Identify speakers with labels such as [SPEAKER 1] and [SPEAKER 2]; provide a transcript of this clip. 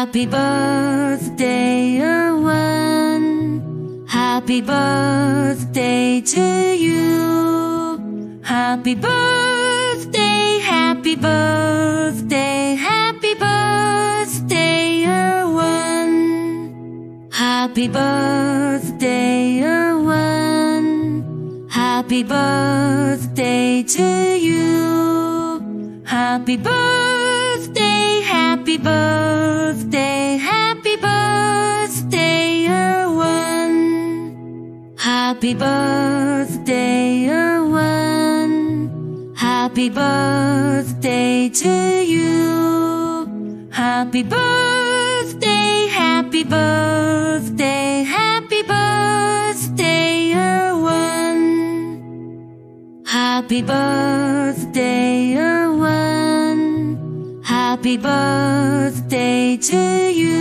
[SPEAKER 1] Happy birthday, Irwin. Happy birthday to you. Happy birthday, happy birthday, happy birthday, Irwin. Happy birthday, Irwin. Happy birthday to you. Happy birthday, happy birthday, happy birthday, Irwin. Happy birthday, Irwin. Happy birthday to you. Happy birthday, happy birthday, happy birthday, Irwin. Happy birthday, Irwin. Happy birthday to you.